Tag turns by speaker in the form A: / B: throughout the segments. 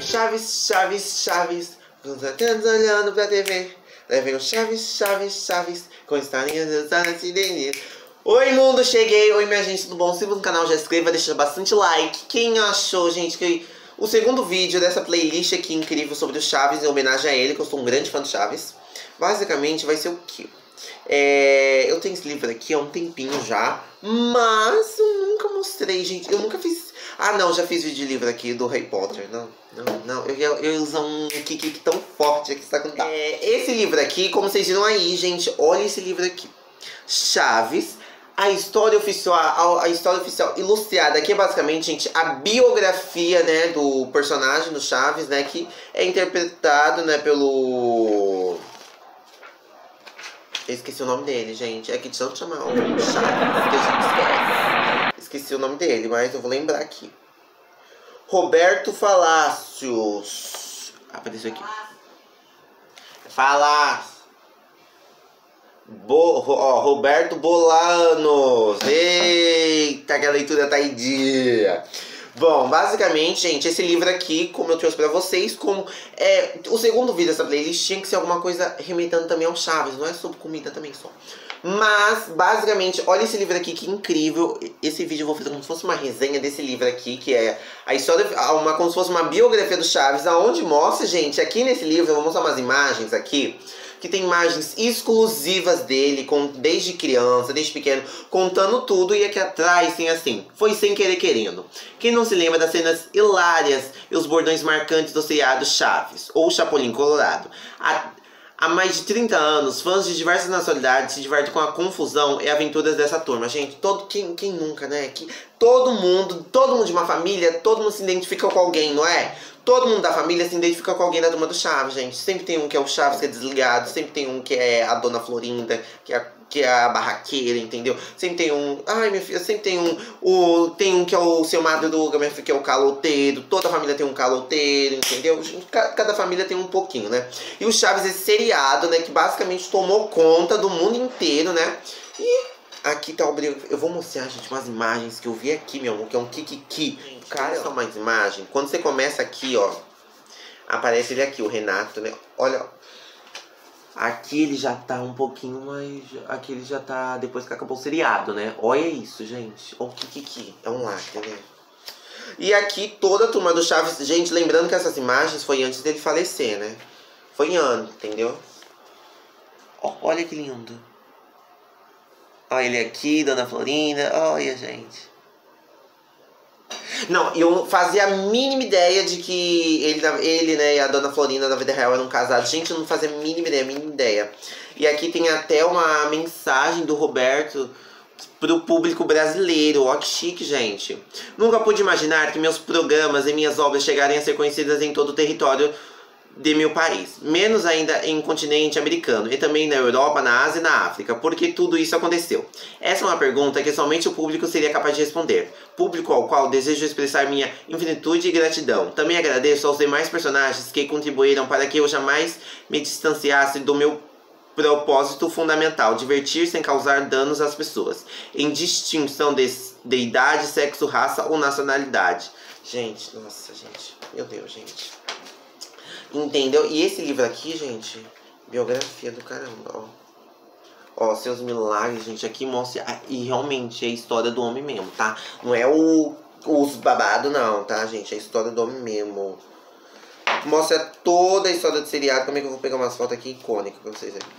A: Chaves, Chaves, Chaves, olhando pra TV. Levem o Chaves, Chaves, Chaves, com historinhas das ideias. Oi mundo, cheguei! Oi minha gente, tudo bom? Se inscreva no canal, já inscreva, deixa bastante like. Quem achou, gente, que o segundo vídeo dessa playlist aqui incrível sobre o Chaves, em homenagem a ele, que eu sou um grande fã do Chaves, basicamente vai ser o quê? Eu tenho esse livro aqui há um tempinho já, mas eu nunca mostrei, gente. Eu nunca fiz... Ah, não, já fiz vídeo de livro aqui do Harry Potter. Não. Eu ia usar um kiki tão forte aqui, sabe? Esse livro aqui, como vocês viram aí, gente, olha esse livro aqui. Chaves, a história oficial ilustrada, que é basicamente, gente, a biografia, né, do personagem do Chaves, né, que é interpretado, né, pelo... Eu esqueci o nome dele, gente. É que de tanto chamar o Chaves que a gente esquece. Esqueci o nome dele, mas eu vou lembrar aqui. Roberto Falácios. Apareceu aqui. Falácios. Roberto Bolanos. Eita, que a leitura tá em dia. Bom, basicamente, gente, esse livro aqui, como eu trouxe pra vocês, como o segundo vídeo dessa playlist tinha que ser alguma coisa remetendo também ao Chaves, não é sobre comida também só. Mas, basicamente, olha esse livro aqui, que incrível. Esse vídeo eu vou fazer como se fosse uma resenha desse livro aqui, que é a história, como se fosse uma biografia do Chaves, aonde mostra, gente, aqui nesse livro, eu vou mostrar umas imagens aqui, que tem imagens exclusivas dele, desde criança, desde pequeno, contando tudo. E aqui atrás tem assim, foi sem querer querendo. Quem não se lembra das cenas hilárias e os bordões marcantes do seriado Chaves, ou Chapolin Colorado? Há mais de 30 anos, fãs de diversas nacionalidades se divertem com a confusão e aventuras dessa turma. Gente, quem nunca, né? Todo mundo de uma família, todo mundo se identifica com alguém, não é? Todo mundo da família se identifica com alguém da turma do Chaves, gente. Sempre tem um que é o Chaves, que é desligado. Sempre tem um que é a Dona Florinda, que é a barraqueira, entendeu? Sempre tem um... Ai, minha filha, sempre tem um... Tem um que é o seu Madruga, minha filha, que é o caloteiro. Toda família tem um caloteiro, entendeu? Cada família tem um pouquinho, né? E o Chaves, esse seriado, né? Que basicamente tomou conta do mundo inteiro, né? E... aqui tá o... Eu vou mostrar, gente, umas imagens que eu vi aqui, meu amor, que é um kikiki. Cara, essa é uma imagem. Quando você começa aqui, ó, aparece ele aqui, o Renato, né? Olha, aqui ele já tá um pouquinho mais... Aqui ele já tá depois que acabou o seriado, né? Olha isso, gente. Olha o kikiki. É um lacre, né? E aqui toda a turma do Chaves... Gente, lembrando que essas imagens foi antes dele falecer, né? Foi em ano, entendeu? Olha que lindo. Olha ele aqui, Dona Florinda. Olha, gente. Não, eu fazia a mínima ideia de que ele, né, e a Dona Florinda da vida real eram casados. Gente, eu não fazia a mínima ideia. E aqui tem até uma mensagem do Roberto pro público brasileiro. Ó, que chique, gente. Nunca pude imaginar que meus programas e minhas obras chegarem a ser conhecidas em todo o território de meu país, menos ainda em continente americano, e também na Europa, na Ásia e na África. Por que tudo isso aconteceu? Essa é uma pergunta que somente o público seria capaz de responder. Público ao qual desejo expressar minha infinitude e gratidão. Também agradeço aos demais personagens que contribuíram para que eu jamais me distanciasse do meu propósito fundamental: divertir sem causar danos às pessoas, em distinção de idade, sexo, raça ou nacionalidade. Gente, nossa, gente, meu Deus, gente. Entendeu? E esse livro aqui, gente, biografia do caramba, ó. Ó, seus milagres, gente, aqui mostra... E realmente é a história do homem mesmo, tá? Não é os babados, não, tá, gente? É a história do homem mesmo. Mostra toda a história do seriado. Como é que eu vou pegar umas fotos aqui icônicas pra vocês verem?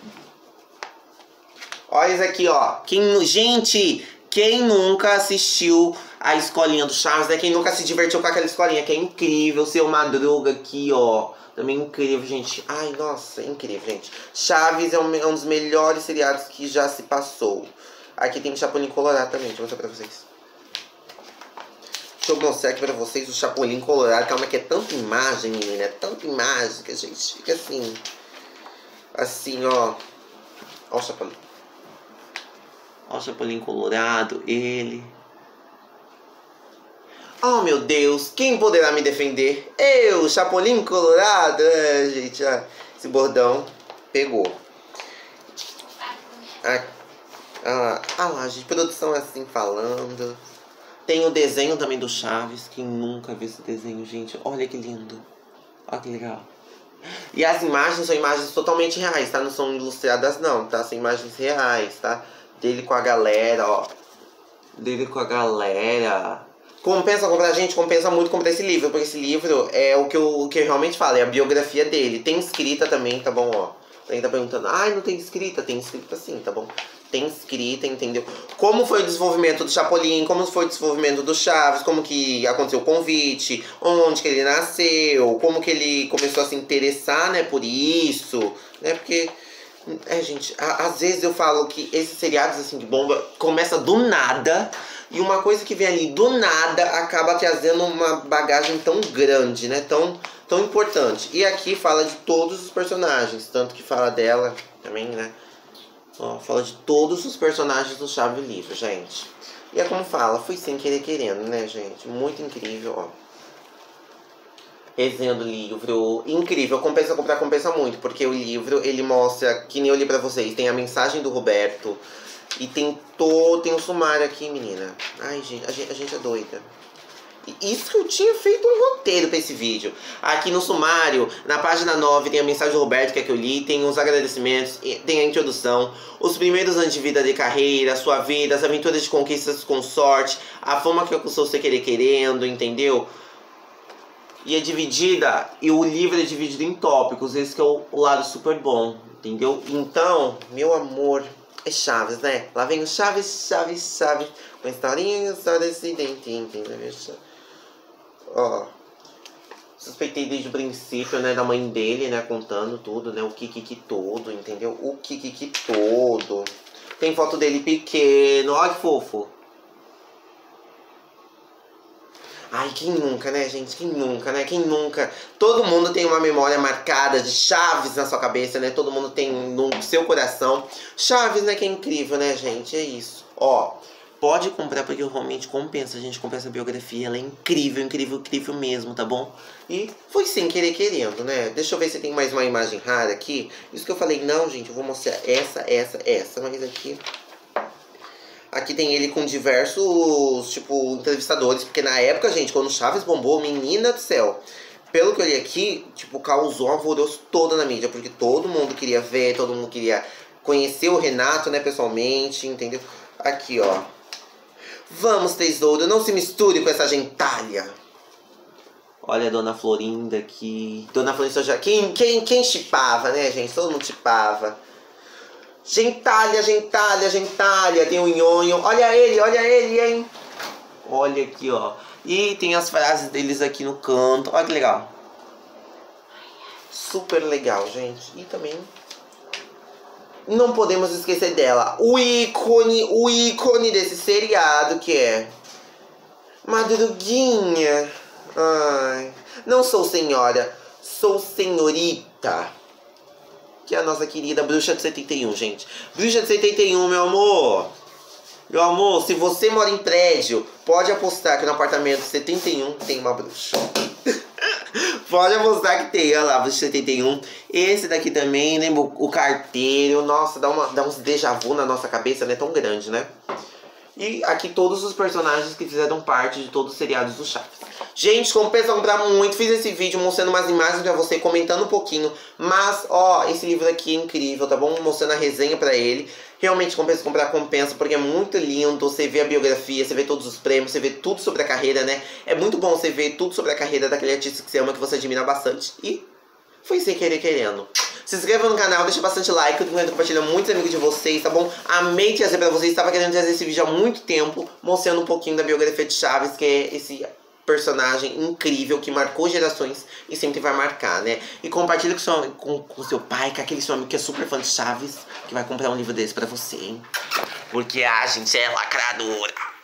A: Olha isso aqui, ó. Gente, quem nunca assistiu a escolinha do Chaves, né? Quem nunca se divertiu com aquela escolinha, que é incrível. Seu Madruga aqui, ó. Também incrível, gente. Ai, nossa, incrível, gente. Chaves é um dos melhores seriados que já se passou. Aqui tem Chapolin Colorado também, deixa eu mostrar pra vocês. Deixa eu mostrar aqui pra vocês o Chapolin Colorado. Calma que é tanta imagem, menina. É tanta imagem que a gente fica assim. Assim, ó. Ó o Chapolin. Ó o Chapolin Colorado, ele... Oh, meu Deus, quem poderá me defender? Eu, Chapolin Colorado. Gente, esse bordão pegou. Lá, gente, produção assim falando. Tem o desenho também do Chaves. Quem nunca viu esse desenho, gente? Olha que lindo. Olha que legal. E as imagens são imagens totalmente reais, tá? Não são ilustradas não, tá? São imagens reais, tá? Dele com a galera, ó. Dele com a galera. Compensa comprar, gente, compensa muito comprar esse livro, porque esse livro é o que eu realmente falo, é a biografia dele. Tem escrita também, tá bom, ó. Alguém tá perguntando, ai, não tem escrita? Tem escrita sim, tá bom? Tem escrita, entendeu? Como foi o desenvolvimento do Chapolin, como foi o desenvolvimento do Chaves, como que aconteceu o convite, onde que ele nasceu, como que ele começou a se interessar, né, por isso, né, porque... gente, às vezes eu falo que esses seriados, assim, de bomba, começa do nada, e uma coisa que vem ali do nada acaba trazendo uma bagagem tão grande, né, tão importante. E aqui fala de todos os personagens, tanto que fala dela também, né. Ó, fala de todos os personagens do Chaves Livro, gente. E é como fala, fui sem querer querendo, né, gente? Muito incrível, ó. Resenha do livro, incrível, compensa comprar, compensa muito. Porque o livro, ele mostra, que nem eu li pra vocês, tem a mensagem do Roberto. E tem o sumário aqui, menina. Ai, gente, a gente é doida. Isso que eu tinha feito um roteiro pra esse vídeo. Aqui no sumário, na página 9, tem a mensagem do Roberto, que é que eu li. Tem os agradecimentos, tem a introdução. Os primeiros anos de vida de carreira, sua vida, as aventuras de conquistas com sorte. A fama que alcançou você querer querendo, entendeu? E é dividida, e o livro é dividido em tópicos. Esse que é o lado super bom, entendeu? Então, meu amor, é Chaves, né? Lá vem o Chaves, Chaves, Chaves. Com historinha só desse dentinho, entendeu? Ó, suspeitei desde o princípio, né, da mãe dele, né, contando tudo, né, o Kiki todo, entendeu? O Kiki todo. Tem foto dele pequeno, olha que fofo. Ai, quem nunca, né, gente? Quem nunca, né? Quem nunca? Todo mundo tem uma memória marcada de Chaves na sua cabeça, né? Todo mundo tem no seu coração. Chaves, né, que é incrível, né, gente? É isso. Ó, pode comprar porque realmente compensa. A gente compensa a biografia, ela é incrível, incrível, incrível mesmo, tá bom? E foi sem querer querendo, né? Deixa eu ver se tem mais uma imagem rara aqui. Isso que eu falei, não, gente, eu vou mostrar essa, mas aqui... Aqui tem ele com diversos, tipo, entrevistadores. Porque na época, gente, quando o Chaves bombou, menina do céu. Pelo que eu li aqui, tipo, causou um alvoroço todo na mídia. Porque todo mundo queria ver, todo mundo queria conhecer o Renato, né, pessoalmente, entendeu? Aqui, ó. Vamos, tesouro, não se misture com essa gentalha. Olha a Dona Florinda aqui. Dona Florinda já... Quem chipava, né, gente? Todo mundo chipava. Gentalha, gentalha, gentalha. Tem o nhonho. Olha ele, hein? Olha aqui, ó. E tem as frases deles aqui no canto. Olha que legal. Super legal, gente. E também... não podemos esquecer dela. O ícone desse seriado que é... Madruguinha. Ai. Não sou senhora. Sou senhorita. Que é a nossa querida Bruxa de 71, gente. Bruxa de 71, meu amor. Meu amor, se você mora em prédio, pode apostar que no apartamento 71 tem uma bruxa. Pode apostar que tem, olha lá, Bruxa de 71. Esse daqui também, lembra o carteiro. Nossa, dá uns déjà vu na nossa cabeça, né? Tão grande, né? E aqui todos os personagens que fizeram parte de todos os seriados do Chaves. Gente, compensa comprar muito. Fiz esse vídeo mostrando umas imagens pra você, comentando um pouquinho. Mas, ó, esse livro aqui é incrível, tá bom? Mostrando a resenha pra ele. Realmente compensa comprar, compensa, porque é muito lindo. Você vê a biografia, você vê todos os prêmios, você vê tudo sobre a carreira, né? É muito bom você ver tudo sobre a carreira daquele artista que você ama, que você admira bastante. E foi sem querer querendo. Se inscreva no canal, deixa bastante like, eu compartilho muitos amigos de vocês, tá bom? Amei trazer pra vocês, estava querendo trazer esse vídeo há muito tempo, mostrando um pouquinho da biografia de Chaves, que é esse personagem incrível que marcou gerações e sempre vai marcar, né? E compartilha com seu pai, com aquele seu amigo que é super fã de Chaves, que vai comprar um livro desse pra você, hein? Porque a gente é lacradora.